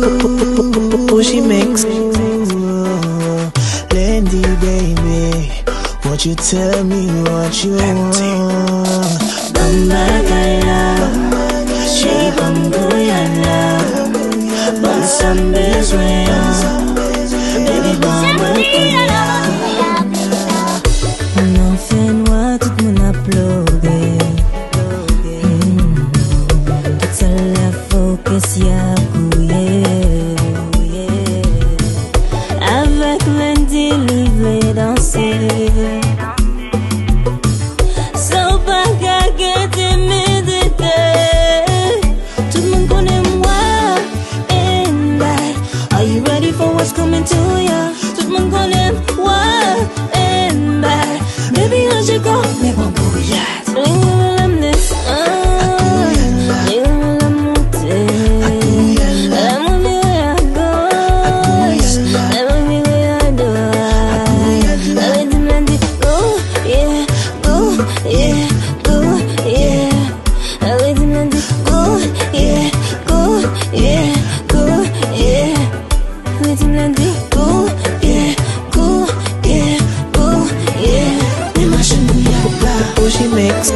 She makes Landy, baby, won't you tell me what you want? Bambagaya, she bambuyala, Bansambe's ways, baby bambuyala. Nothing what it mun upload. It's a left focus, yeah, avec lundi livré danser. So back I get timidité. Tout le monde connaît moi and I. Are you ready for what's coming to ya? Tout le monde connaît moi and I. Baby, là je go, mais bon bouillade. She makes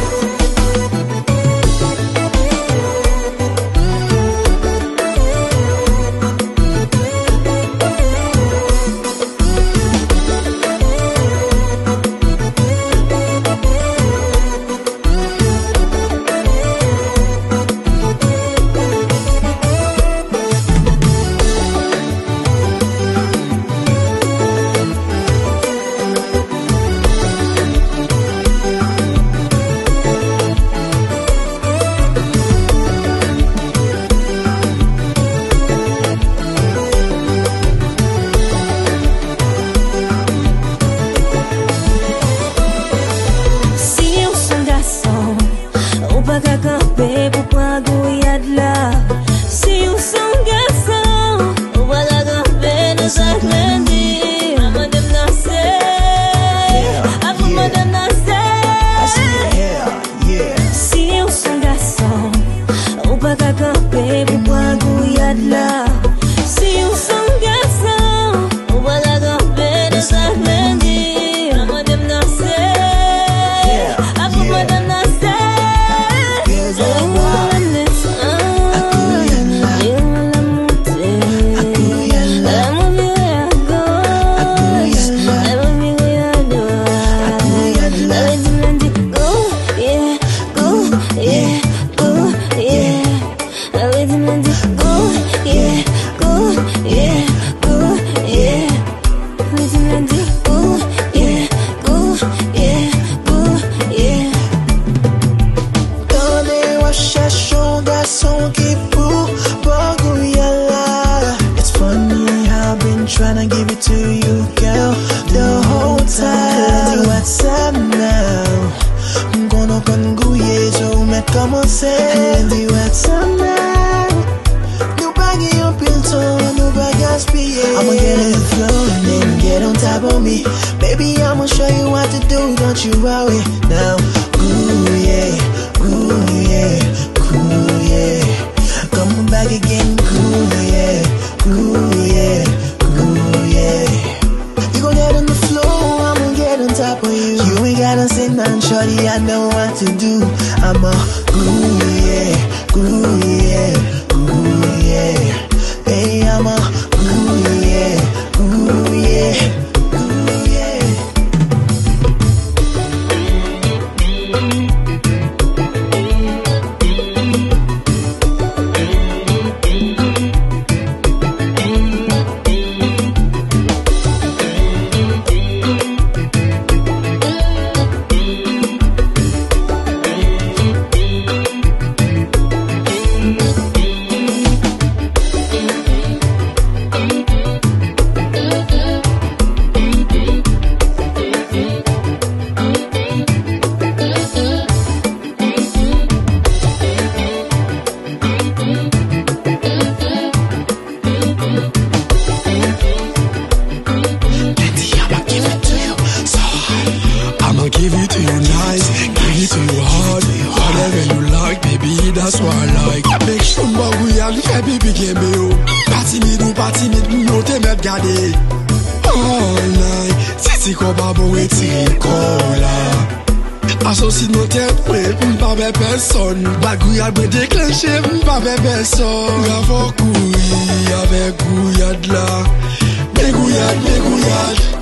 tryna give it to you, girl, the whole time. What's up now? Mkono kangu yezo umekama say. What's up now? Nobody up in town, nobody else be. I'ma get in the flow and then get on top of me. Baby, I'ma show you what to do, don't you worry now. Ooh yeah, ooh yeah, ooh yeah. Coming back again, ooh yeah, ooh yeah. You gon' get on the floor, I'ma get on top of you. You ain't gotta sit down, shorty, I know what to do. I'm a ooh yeah, ooh yeah, ooh yeah. Hey, I'm a ooh yeah, ooh yeah, ooh yeah. gouyal, fait pipi kembe yo. Pas timide, nous te met garder. All night, c'est quoi pas bon et tirer cola. Associe nos têtes, ouais, m'pas avec personne. Bagouillade me déclencher, m'pas avec personne. Gafo couille avec gouillade là. Mes gouillades.